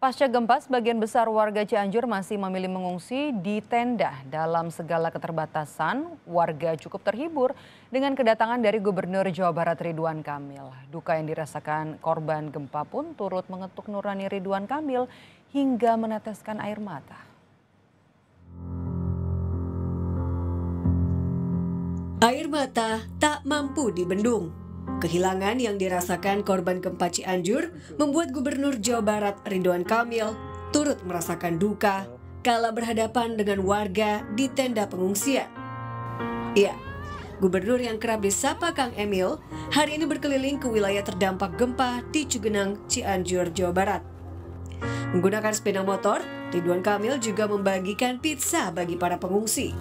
Pasca gempa, sebagian besar warga Cianjur masih memilih mengungsi di tenda. Dalam segala keterbatasan, warga cukup terhibur dengan kedatangan dari Gubernur Jawa Barat Ridwan Kamil. Duka yang dirasakan korban gempa pun turut mengetuk nurani Ridwan Kamil hingga meneteskan air mata. Air mata tak mampu dibendung. Kehilangan yang dirasakan korban gempa Cianjur membuat Gubernur Jawa Barat Ridwan Kamil turut merasakan duka kala berhadapan dengan warga di tenda pengungsian. Ya, Gubernur yang kerap disapa Kang Emil hari ini berkeliling ke wilayah terdampak gempa di Cugenang, Cianjur, Jawa Barat. Menggunakan sepeda motor, Ridwan Kamil juga membagikan pizza bagi para pengungsi.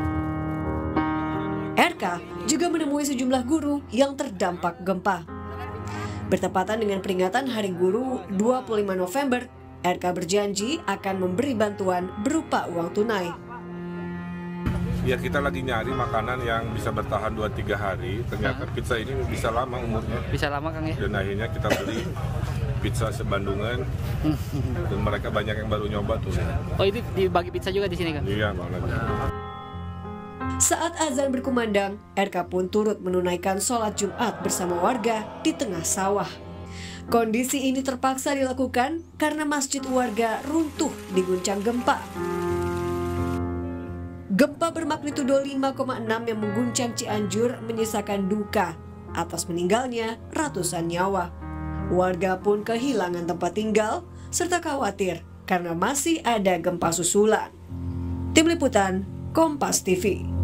RK juga menemui sejumlah guru yang terdampak gempa. Bertepatan dengan peringatan Hari Guru 25 November, RK berjanji akan memberi bantuan berupa uang tunai. Ya, kita lagi nyari makanan yang bisa bertahan 2-3 hari. Ternyata pizza ini bisa lama umurnya. Bisa lama, Kang, ya? Dan akhirnya kita beli pizza sebandungan. Dan mereka banyak yang baru nyoba tuh. Oh, itu dibagi pizza juga di sini, Kang? Iya, malah. Saat azan berkumandang, RK pun turut menunaikan sholat Jumat bersama warga di tengah sawah. Kondisi ini terpaksa dilakukan karena masjid warga runtuh diguncang gempa. Gempa bermagnitudo 5,6 yang mengguncang Cianjur menyisakan duka atas meninggalnya ratusan nyawa. Warga pun kehilangan tempat tinggal serta khawatir karena masih ada gempa susulan. Tim Liputan, Kompas TV.